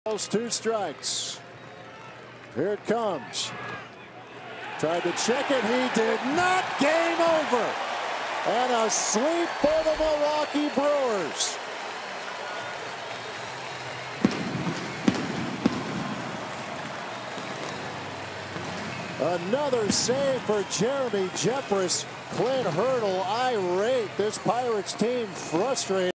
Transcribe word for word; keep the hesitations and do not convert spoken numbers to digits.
Two strikes. Here it comes. Tried to check it. He did not. Game over. And a sweep for the Milwaukee Brewers. Another save for Jeremy Jeffress. Clint Hurdle irate. This Pirates team frustrated.